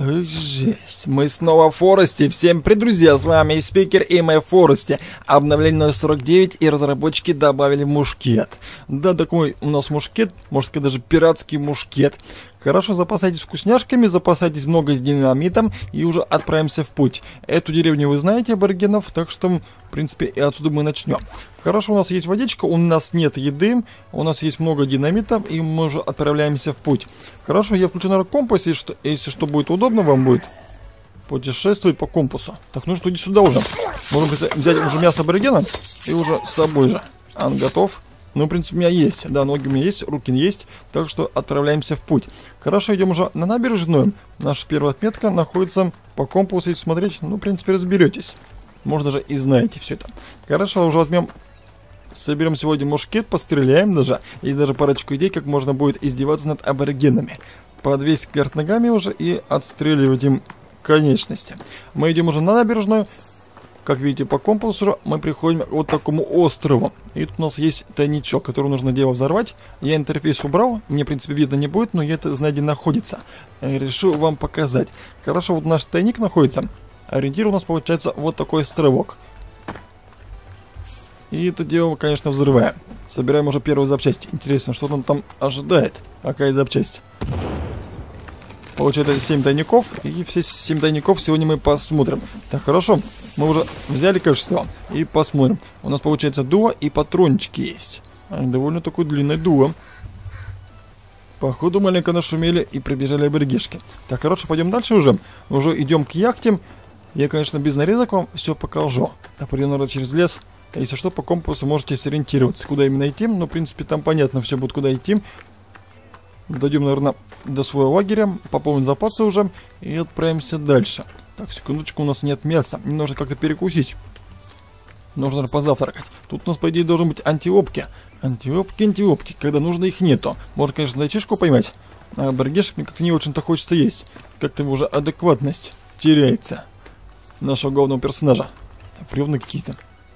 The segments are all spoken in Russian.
Эх, жесть. Мы снова в Форесте. Всем привет, друзья, с вами Спикер и мы в Форесте. Обновление 0.49 и разработчики добавили мушкет. Да, такой у нас мушкет, можно сказать, даже пиратский мушкет. Хорошо, запасайтесь вкусняшками, запасайтесь много динамитом и уже отправимся в путь. Эту деревню вы знаете, аборигенов, так что, в принципе, и отсюда мы начнем. Хорошо, у нас есть водичка, у нас нет еды, у нас есть много динамита, и мы уже отправляемся в путь. Хорошо, я включу, наверное, компас, если что будет удобно вам будет путешествовать по компасу. Так, ну что, иди сюда уже. Можем взять уже мясо аборигена и уже с собой же. Он готов. Ну, в принципе, у меня есть. Да, ноги у меня есть, руки есть. Так что отправляемся в путь. Хорошо, идем уже на набережную. Наша первая отметка находится по компасу. Если смотреть, ну, в принципе, разберетесь. Может, даже и знаете все это. Хорошо, уже возьмем... Соберем сегодня мушкет, постреляем даже. Есть даже парочку идей, как можно будет издеваться над аборигенами. Подвесить кверх ногами уже и отстреливать им конечности. Мы идем уже на набережную. Как видите, по компасу мы приходим к вот такому острову. И тут у нас есть тайничок, который нужно дело взорвать. Я интерфейс убрал, мне, в принципе, видно не будет, но я это знаю, где находится. Решил вам показать. Хорошо, вот наш тайник находится. Ориентир у нас получается вот такой островок. И это дело, конечно, взрываем. Собираем уже первую запчасть. Интересно, что он там ожидает. Какая запчасть? Получается 7 тайников. И все 7 тайников сегодня мы посмотрим. Так, хорошо. Мы уже взяли качество. И посмотрим. У нас получается дуо и патрончики есть. Довольно такое длинное дуо. Походу маленько нашумели и прибежали аборигешки. Так, хорошо, пойдем дальше уже. Уже идем к яхте. Я, конечно, без нарезок вам все покажу. Так, пойдем, наверное, через лес. Если что, по компасу можете сориентироваться, куда именно идти. Но, в принципе, там понятно все будет, куда идти. Дойдем, наверное, до своего лагеря. Пополним запасы уже. И отправимся дальше. Так, секундочку, у нас нет мяса. Мне нужно как-то перекусить. Нужно, наверное, позавтракать. Тут у нас, по идее, должны быть антилопки. Антилопки. Когда нужно, их нету. Можно, конечно, зайчишку поймать. А аборигешек мне как-то не очень-то хочется есть. Как-то уже адекватность теряется. Нашего главного персонажа. Бревны какие-то.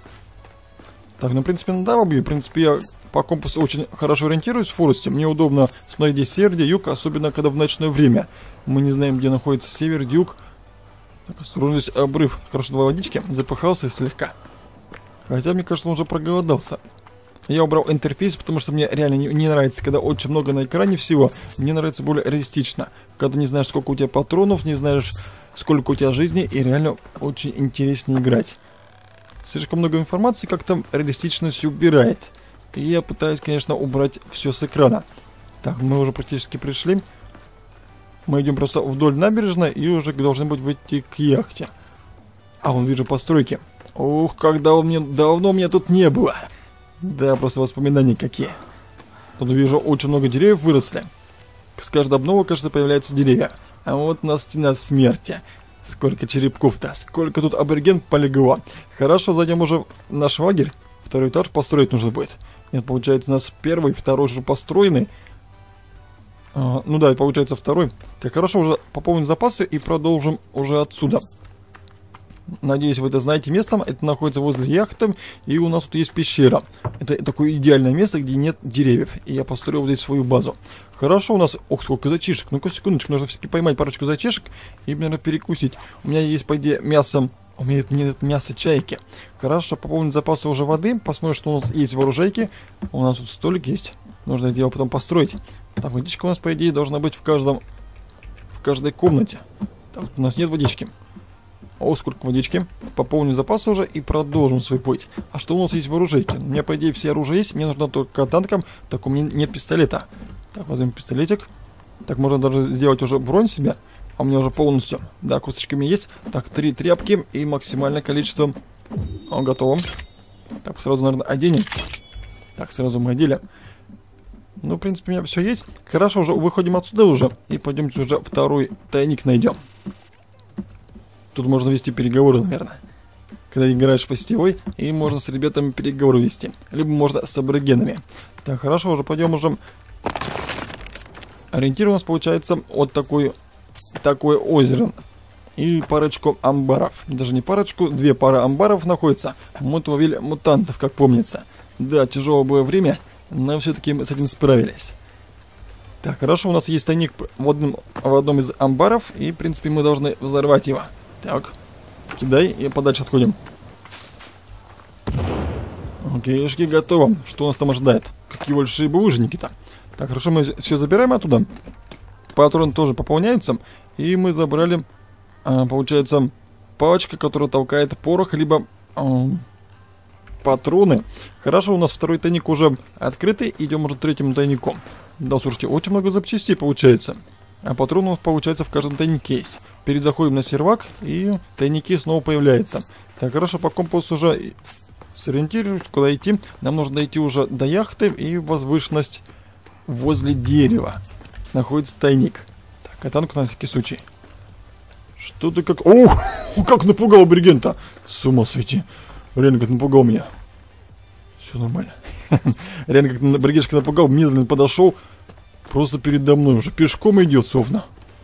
Так, ну, в принципе, да, убью. В принципе, я по компасу очень хорошо ориентируюсь в Форесте. Мне удобно смотреть, где север, где юг, особенно когда в ночное время. Мы не знаем, где находится север, юг. Так, осторожно, здесь обрыв. Хорошо, два водички. Запыхался слегка. Хотя, мне кажется, он уже проголодался. Я убрал интерфейс, потому что мне реально не нравится, когда очень много на экране всего. Мне нравится более реалистично. Когда не знаешь, сколько у тебя патронов, не знаешь, сколько у тебя жизни, и реально очень интереснее играть. Слишком много информации как-то реалистичность убирает. И я пытаюсь, конечно, убрать все с экрана. Так, мы уже практически пришли. Мы идем просто вдоль набережной и уже должны быть выйти к яхте. А, вон вижу постройки. Ух, давно у меня тут не было. Да, просто воспоминания какие. Тут вижу, очень много деревьев выросли. С каждой обновы, кажется, появляются деревья. А вот у нас стена смерти. Сколько черепков-то, сколько тут абориген полегло. Хорошо, зайдем уже в наш лагерь. Второй этаж построить нужно будет. Нет, получается, у нас первый, второй уже построенный. Ну да, получается второй. Так, хорошо, уже пополним запасы и продолжим уже отсюда. Надеюсь, вы это знаете местом. Это находится возле яхты. И у нас тут есть пещера. Это такое идеальное место, где нет деревьев. И я построил здесь свою базу. Хорошо, у нас... Ох, сколько зайчишек. Ну-ка, секундочку. Нужно все-таки поймать парочку зайчишек и, наверное, перекусить. У меня есть, по идее, мясо... У меня нет мяса чайки. Хорошо, пополнить запасы уже воды. Посмотрим, что у нас есть в оружейке. У нас тут столик есть. Нужно это дело потом построить. Так, водичка у нас, по идее, должна быть в каждой комнате. Так, у нас нет водички. О, сколько водички. Пополним запасы уже и продолжим свой путь. А что у нас есть в оружейке? У меня, по идее, все оружие есть. Мне нужно только танком. Так, у меня нет пистолета. Так, возьмем пистолетик. Так, можно даже сделать уже бронь себе. А у меня уже полностью. Да, косточки у меня есть. Так, 3 тряпки и максимальное количество. О, готово. Так, сразу, наверное, оденем. Так, сразу мы одели. Ну, в принципе, у меня все есть. Хорошо, уже выходим отсюда уже. И пойдемте уже второй тайник найдем. Тут можно вести переговоры, наверное. Когда играешь по сетевой, и можно с ребятами переговоры вести. Либо можно с аборигенами. Так, хорошо, уже пойдем уже. Ориентир у нас получается вот такое озеро. И парочку амбаров. Даже не парочку, 2 пары амбаров находятся. Мы ловили мутантов, как помнится. Да, тяжелое было время, но все-таки мы с этим справились. Так, хорошо, у нас есть тайник в одном из амбаров, и, в принципе, мы должны взорвать его. Так, кидай и подальше отходим. Окейшки, готово. Что у нас там ожидает? Какие большие булыжники-то. Так, хорошо, мы все забираем оттуда. Патроны тоже пополняются. И мы забрали, получается, палочка, которая толкает порох, либо патроны. Хорошо, у нас второй тайник уже открытый. Идем уже третьим тайником. Да, слушайте, очень много запчастей получается. А патроны у нас, получается, в каждом тайнике есть. Перезаходим на сервак, и тайники снова появляются. Так, хорошо, по компасу уже сориентируюсь, куда идти. Нам нужно дойти уже до яхты, и возвышенность возле дерева находится тайник. Так, катанку на всякий случай. Что ты как... Ох, как напугал аборигента! С ума сойти. Реально, как напугал меня. Все нормально. Реально, как аборигеншка напугал, медленно подошел. Просто передо мной уже пешком идет, совно.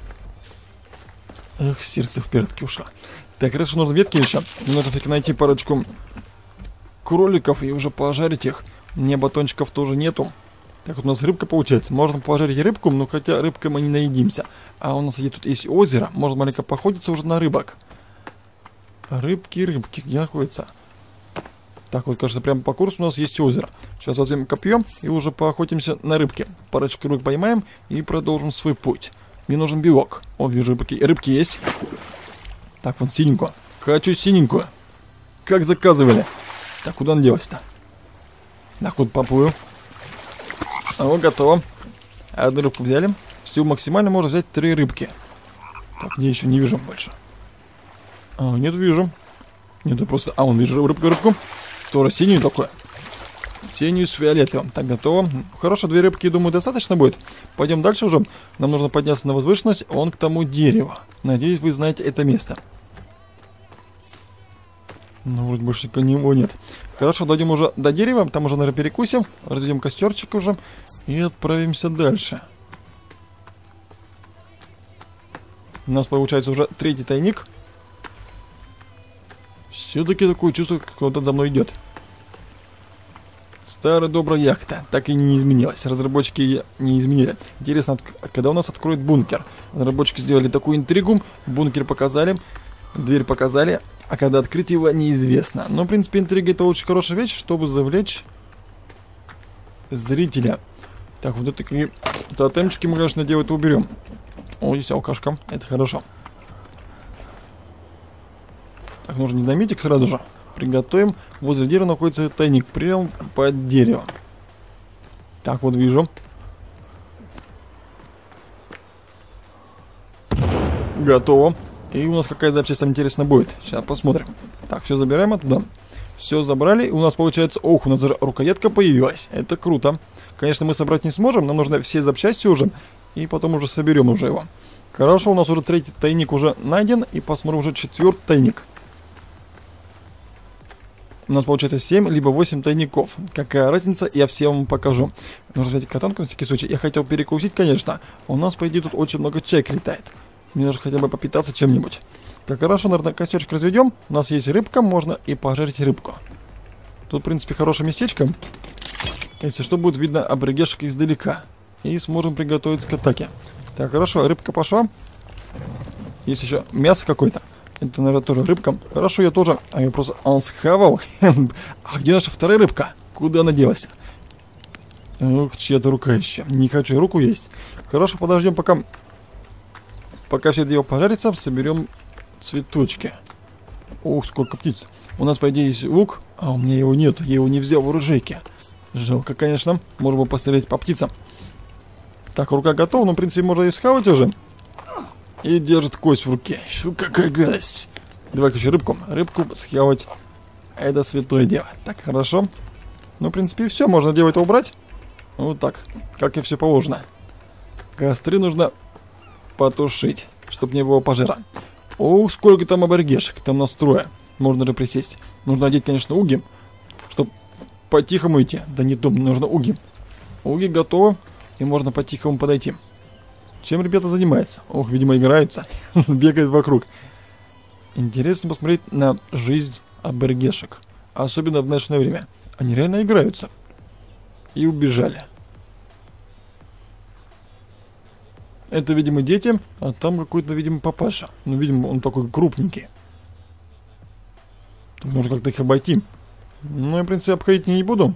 Эх, сердце в пятки ушло. Так, хорошо, нужно ветки еще. Мне нужно таки найти парочку кроликов и уже пожарить их. Мне батончиков тоже нету. Так, вот у нас рыбка получается. Можно пожарить рыбку, но хотя рыбкой мы не наедимся. А у нас тут есть озеро. Можно маленько походиться уже на рыбок. Рыбки, где находятся? Так, вот, кажется, прямо по курсу у нас есть озеро. Сейчас возьмем копьем и уже поохотимся на рыбки. Парочку рыбок поймаем и продолжим свой путь. Мне нужен белок. О, вижу, рыбки есть. Так, вот синенькую. Хочу синенькую. Как заказывали. Так, куда она делась-то? Так, вот поплыву. О, готово. Одну рыбку взяли. Всего максимально можно взять 3 рыбки. Так, где еще не вижу больше. Нет, вижу. Нет, просто... он вижу рыбку. Тоже синюю такое. Синюю с фиолетовым. Так, готово. Хорошо, 2 рыбки, думаю, достаточно будет. Пойдем дальше уже. Нам нужно подняться на возвышенность. Он к тому дереву. Надеюсь, вы знаете это место. Ну, вроде больше него нет. Хорошо, дойдем уже до дерева. Там уже, наверное, перекусим. Разведем костерчик уже. И отправимся дальше. У нас получается уже 3-й тайник. Все-таки такое чувство, как кто-то за мной идет. Старая добрая яхта. Так и не изменилась. Разработчики ее не изменили. Интересно, когда у нас откроют бункер? Разработчики сделали такую интригу. Бункер показали. Дверь показали. А когда открыть его, неизвестно. Но, в принципе, интрига — это очень хорошая вещь, чтобы завлечь зрителя. Так, вот это такие тотемчики мы, конечно, делать уберем. О, здесь алкашка. Это хорошо. Так, нужен динамитик сразу же. Приготовим. Возле дерева находится тайник. Прямо под деревом. Так, вот вижу. Готово. И у нас какая запчасть там интересно будет. Сейчас посмотрим. Так, все забираем оттуда. Все забрали. И у нас получается... Ох, у нас даже рукоятка появилась. Это круто. Конечно, мы собрать не сможем. Нам нужно все запчасти уже. И потом уже соберем уже его. Хорошо, у нас уже 3-й тайник уже найден. И посмотрим уже 4-й тайник. У нас получается 7 либо 8 тайников. Какая разница, я все вам покажу. Нужно взять катанку на всякий случай. Я хотел перекусить, конечно. У нас, по идее, тут очень много чаек летает. Мне нужно хотя бы попитаться чем-нибудь. Так, хорошо, наверное, костерчик разведем. У нас есть рыбка, можно и пожарить рыбку. Тут, в принципе, хорошее местечко. Если что, будет видно аборигешек издалека. И сможем приготовиться к атаке. Так, хорошо, рыбка пошла. Есть еще мясо какое-то. Это, наверное, тоже рыбка. Хорошо, я тоже... я просто... схавал. А где наша вторая рыбка? Куда она делась? Ох, чья-то рука еще. Не хочу руку есть. Хорошо, подождем, пока... Пока все это дело пожарится, соберем цветочки. Ух, сколько птиц. У нас, по идее, есть лук, а у меня его нет. Я его не взял в оружейке. Жалко, конечно. Можно было пострелять по птицам. Так, рука готова, но, в принципе, можно и схавать уже. И держит кость в руке. Фу, какая гадость. Давай-ка еще рыбку. Рыбку схавать. Это святое дело. Так, хорошо. Ну, в принципе, все. Можно дело это убрать. Вот так. Как и все положено. Костры нужно... потушить, чтобы не было пожара. О, сколько там аборигешек, там настроя. Можно же присесть. Нужно одеть, конечно, уги, чтобы по-тихому идти. Да не дом, нужно уги. Уги готовы, и можно по-тихому подойти. Чем ребята занимаются? Ох, видимо, играются. Бегают вокруг. Интересно посмотреть на жизнь аборигешек. Особенно в ночное время. Они реально играются. И убежали. Это, видимо, дети, а там какой-то, видимо, папаша. Ну, видимо, он такой крупненький. Тут можно как-то их обойти. Ну, я, в принципе, обходить не буду.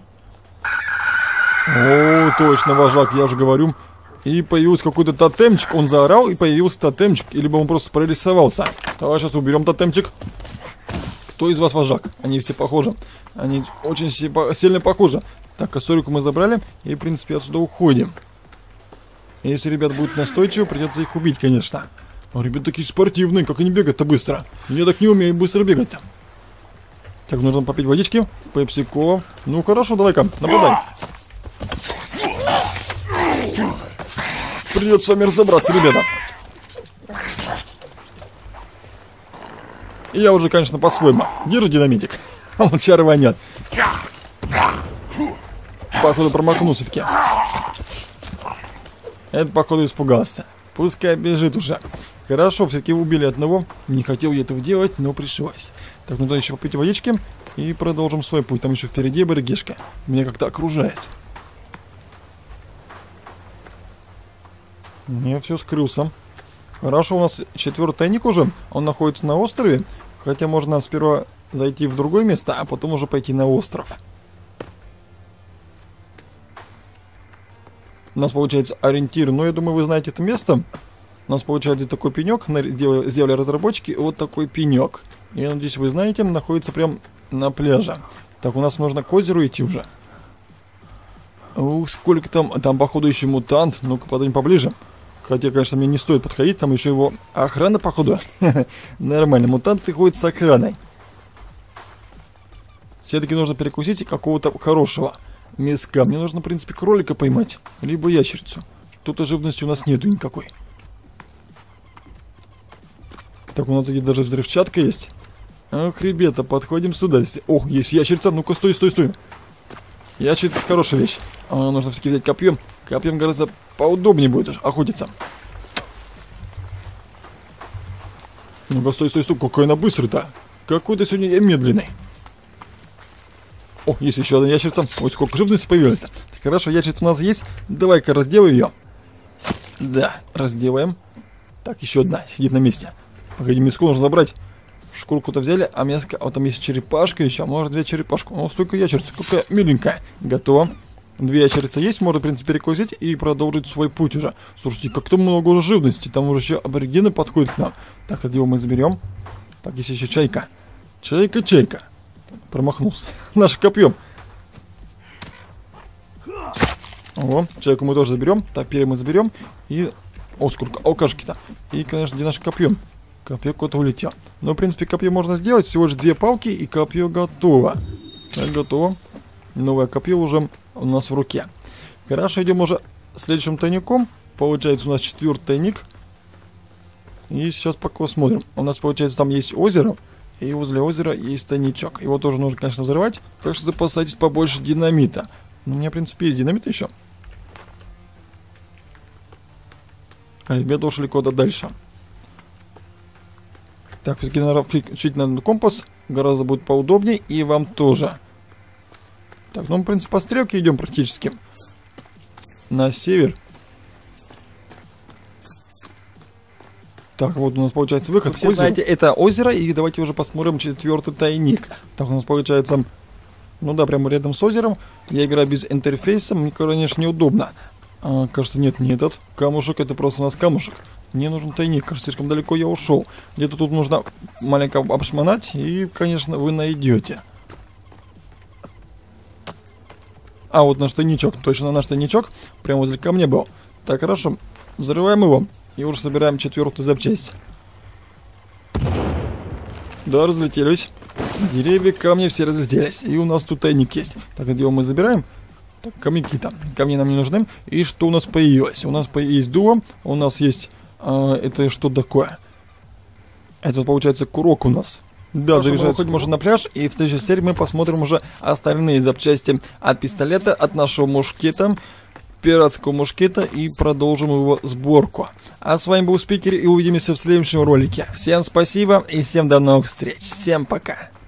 О, точно, вожак, я же говорю. И появился какой-то тотемчик. Он заорал, и появился тотемчик. Либо он просто прорисовался. Давай сейчас уберем тотемчик. Кто из вас вожак? Они все похожи. Они очень сильно похожи. Так, косорику мы забрали. И, в принципе, отсюда уходим. Если ребят будут настойчивы, придется их убить, конечно. А ребята такие спортивные, как они бегают-то быстро. Я так не умею быстро бегать-то. Так, нужно попить водички. Пепси-кола. Ну, хорошо, давай-ка, нападай. Придется с вами разобраться, ребята. И я уже, конечно, по-своему. Держи динамитик. А он чары вонят. Походу промахнулся таки. Это, походу, испугался. Пускай бежит уже. Хорошо, все-таки убили одного. Не хотел я этого делать, но пришлось. Так, нужно еще попить водички. И продолжим свой путь. Там еще впереди барыгешка. Меня как-то окружает. Не, все скрылся. Хорошо, у нас 4-й тайник уже. Он находится на острове. Хотя можно сперва зайти в другое место, а потом уже пойти на остров. У нас получается ориентир. Но я думаю, вы знаете это место. У нас получается такой пенек. Сделали разработчики. Вот такой пенек. Я надеюсь, вы знаете, находится прям на пляже. Так, у нас нужно к озеру идти уже. Ух, сколько там. Там, походу, еще мутант. Ну-ка, подойдем поближе. Хотя, конечно, мне не стоит подходить. Там еще его охрана, походу. Нормально. Мутант приходит с охраной. Все-таки нужно перекусить какого-то хорошего мяска. Мне нужно, в принципе, кролика поймать. Либо ящерицу. Что-то живности у нас нету никакой. Так, у нас здесь даже взрывчатка есть. Ох, ребята, подходим сюда. О, есть ящерица. Ну-ка, стой, стой, стой. Ящерица — это хорошая вещь. Нужно все-таки взять копьем. Копьем гораздо поудобнее будет охотиться. Ну-ка, стой, стой, стой. Какой она быстрый-то. Какой-то сегодня я медленный. О, есть еще одна ящерица. Ой, сколько живности появилось-то. Так, хорошо, ящерица у нас есть. Давай-ка разделай ее. Да, разделаем. Так, еще одна сидит на месте. Погоди, мяско нужно забрать. Шкурку-то взяли, а мяско... Вот там есть черепашка еще, может 2 черепашку. О, столько ящерица, какая миленькая. Готово. 2 ящерицы есть, можно, в принципе, перекусить и продолжить свой путь уже. Слушайте, как-то много уже живности. Там уже еще аборигены подходят к нам. Так, это его мы заберем. Так, есть еще чайка. Чайка, чайка. Промахнулся. Наше копьем. О, чайку мы тоже заберем. Топерь мы заберем. И... О, сколько алкашки-то. И, конечно, где наше копье? Копье куда-то улетело. Но, в принципе, копье можно сделать. Всего лишь 2 палки, и копье готово. Так, готово. Новое копье уже у нас в руке. Хорошо, идем уже следующим тайником. Получается, у нас 4-й тайник. И сейчас пока смотрим. У нас, получается, там есть озеро. И возле озера есть тайничок. Его тоже нужно, конечно, взрывать. Так что запасайтесь побольше динамита. Но у меня, в принципе, есть динамит еще. А ребята ушли куда-то дальше. Так, все-таки надо включить на компас. Гораздо будет поудобнее. И вам тоже. Так, ну, в принципе, по стрелке идем практически. На север. Так, вот у нас получается выход. Все знаете, это озеро. И давайте уже посмотрим 4-й тайник. Так, у нас получается... Ну да, прямо рядом с озером. Я играю без интерфейса. Мне, конечно, неудобно. Кажется, нет, не этот камушек. Это просто у нас камушек. Мне нужен тайник. Кажется, слишком далеко я ушел. Где-то тут нужно маленько обшмонать. И, конечно, вы найдете. А, вот наш тайничок. Точно наш тайничок. Прямо возле камня был. Так, хорошо. Взрываем его. И уже собираем 4-ю запчасть. Да, разлетелись. Деревья, камни все разлетелись. И у нас тут тайник есть. Так, это его мы забираем. Так, камни какие-то. Камни нам не нужны. И что у нас появилось? У нас есть дуо. У нас есть... это что такое? Это, получается, курок у нас. Да, заряжать хоть можно на пляж. И в следующей серии мы посмотрим уже остальные запчасти от пистолета, от нашего мушкета, пиратского мушкета, и продолжим его сборку. А с вами был Спикер, и увидимся в следующем ролике. Всем спасибо и всем до новых встреч. Всем пока.